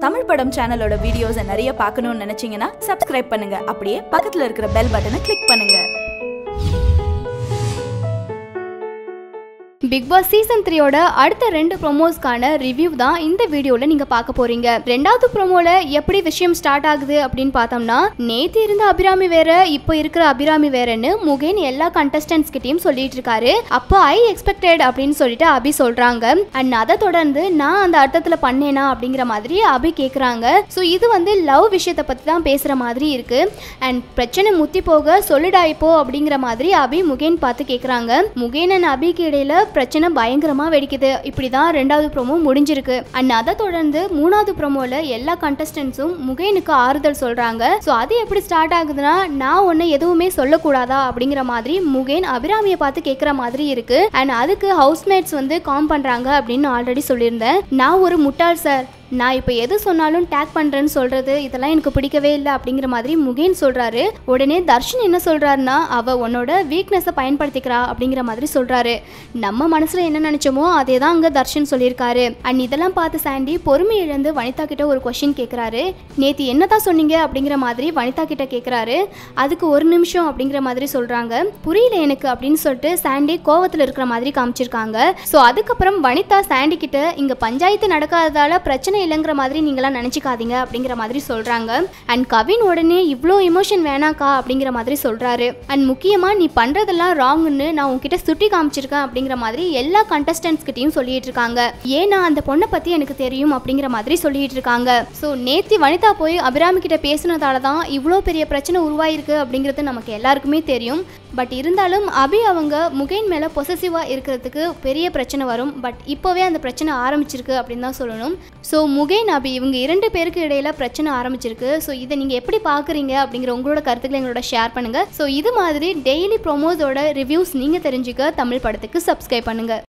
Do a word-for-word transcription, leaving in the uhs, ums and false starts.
தமிழ் படம் சேனலோட வீடியோஸை நிறைய பார்க்கணும்னு நினைச்சீங்கன்னா சப்ஸ்கிரைப் பண்ணுங்க. அப்படியே பக்கத்துல இருக்கிற பெல் பட்டனை கிளிக் பண்ணுங்க. பிக் பாஸ் சீசன் த்ரீயோட அடுத்த ரெண்டு ப்ரோமோஸ்க்கான ரிவ்யூ தான் இந்த வீடியோவில் நீங்கள் பார்க்க போறீங்க. ரெண்டாவது ப்ரோமோல எப்படி விஷயம் ஸ்டார்ட் ஆகுது அப்படின்னு பார்த்தோம்னா, நேற்று இருந்த அபிராமி வேற இப்போ இருக்கிற அபிராமி வேறன்னு முகேன் எல்லா கண்டஸ்டன்ஸ் கிட்டையும் சொல்லிட்டு இருக்காரு. அப்போ ஐ எக்ஸ்பெக்டட் அப்படின்னு சொல்லிட்டு அபி சொல்றாங்க. அண்ட் அதை தொடர்ந்து நான் அந்த அர்த்தத்தில் பண்ணேனா அப்படிங்கிற மாதிரி அபி கேட்குறாங்க. ஸோ இது வந்து லவ் விஷயத்தை பற்றி தான் பேசுகிற மாதிரி இருக்கு. அண்ட் பிரச்சனை முத்தி போக சொல்லிடாய்ப்போ அப்படிங்கிற மாதிரி அபி முகேன் பார்த்து கேட்குறாங்க. முகேன் அண்ட் அபிக்கு இடையில பிரச்சனை பயங்கரமா வெடிக்குது. இப்படிதான் ரெண்டாவது ப்ரோமோ முடிஞ்சிருக்கு. அண்ட் அதை தொடர்ந்து மூணாவது ப்ரோமோல எல்லா கண்டஸ்டன்ஸும் முகேனுக்கு ஆறுதல் சொல்றாங்க. ஸோ அது எப்படி ஸ்டார்ட் ஆகுதுன்னா, நான் ஒன்னு எதுவுமே சொல்லக்கூடாதா அப்படிங்கிற மாதிரி முகேன் அபிராமியை பார்த்து கேட்குற மாதிரி இருக்கு. அண்ட் அதுக்கு ஹவுஸ்மேட்ஸ் வந்து காம் பண்றாங்க அப்படின்னு ஆல்ரெடி சொல்லியிருந்தேன். நான் ஒரு முட்டாள் சார், நான் இப்போ எது சொன்னாலும் டேக் பண்ணுறேன்னு சொல்கிறது இதெல்லாம் எனக்கு பிடிக்கவே இல்லை அப்படிங்கிற மாதிரி முகேன் சொல்கிறாரு. உடனே தர்ஷன் என்ன சொல்கிறாருன்னா, அவள் உன்னோட வீக்னஸை பயன்படுத்திக்கிறா அப்படிங்கிற மாதிரி சொல்கிறாரு. நம்ம மனசில் என்ன நினச்சோமோ அதே தான் அங்கே தர்ஷன் சொல்லியிருக்காரு. அண்ட் இதெல்லாம் பார்த்து சாண்டி பொறுமை இழந்து வனிதா கிட்ட ஒரு கொஷின் கேட்குறாரு. நேற்று என்ன தான் சொன்னீங்க அப்படிங்கிற மாதிரி வனிதா கிட்ட கேட்குறாரு. அதுக்கு ஒரு நிமிஷம் அப்படிங்கிற மாதிரி சொல்கிறாங்க. புரியல எனக்கு அப்படின்னு சொல்லிட்டு சாண்டி கோவத்தில் இருக்கிற மாதிரி காமிச்சிருக்காங்க. ஸோ அதுக்கப்புறம் வனிதா சாண்டி கிட்ட இங்கே பஞ்சாயத்து நடக்காததால பிரச்சனை இல்லைங்கிற மாதிரி நீங்களாம் நினச்சிக்காதீங்க அப்படிங்கிற மாதிரி சொல்கிறாங்க. அண்ட் கவின் உடனே இவ்வளோ எமோஷன் வேணாக்கா அப்படிங்கிற மாதிரி சொல்கிறாரு. அண்ட் முக்கியமாக நீ பண்ணுறதெல்லாம் ராங்னு நான் உங்ககிட்ட சுட்டி காமிச்சிருக்கேன் அப்படிங்கிற மாதிரி எல்லா கண்டஸ்டன்ஸ் கிட்டையும் சொல்லிட்டு இருக்காங்க. ஏன்னா அந்த பொண்ணை பற்றி எனக்கு தெரியும் அப்படிங்கிற மாதிரி சொல்லிட்டு இருக்காங்க. ஸோ நேத்தி வனிதா போய் அபிராமி கிட்ட பேசினதால தான் இவ்வளோ பெரிய பிரச்சனை உருவாயிருக்கு அப்படிங்கிறது நமக்கு எல்லாருக்குமே தெரியும். பட் இருந்தாலும் அபி அவங்க முகேன் மேலே பொசசிவாக இருக்கிறதுக்கு பெரிய பிரச்சனை வரும். பட் இப்போவே அந்த பிரச்சனை ஆரம்பிச்சிருக்கு அப்படின்னு தான் சொல்லணும். ஸோ முகேன் அபி இவங்க இரண்டு பேருக்கு இடையில பிரச்சனை ஆரம்பிச்சிருக்கு. ஸோ இதை நீங்கள் எப்படி பார்க்குறீங்க அப்படிங்கிற உங்களோட கருத்துக்களை எங்களோட ஷேர் பண்ணுங்கள். ஸோ இது மாதிரி டெய்லி ப்ரோமோஸோட ரிவ்யூஸ் நீங்கள் தெரிஞ்சுக்க தமிழ் படத்துக்கு சப்ஸ்கிரைப் பண்ணுங்கள்.